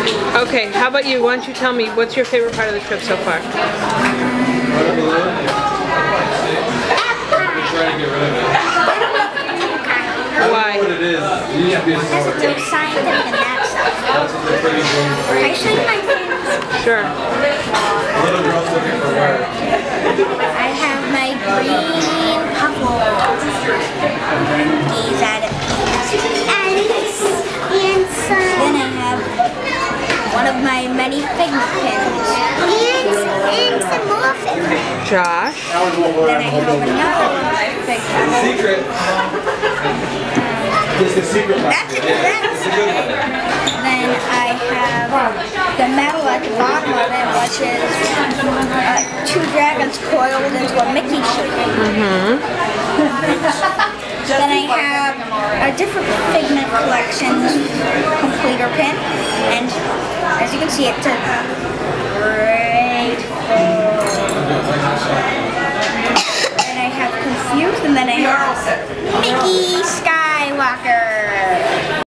Okay, how about you? Why don't you tell me what's your favorite part of the trip so far? Why? Because it's so scientific and that stuff. Can I show you my pins? Sure. I have my green puffle. Gaze at it. And then I have one of my many Figma pins. And some more Figma. Josh? Then I have another Figma. Secret. Just the secret. That's it. Then I have the metal at the bottom of it, which is two dragons coiled into a Mickey shape. Then I have a different Figment Collections completer pin, and as you can see, it's a great Then I have Confused, and then I have Mickey Skywalker.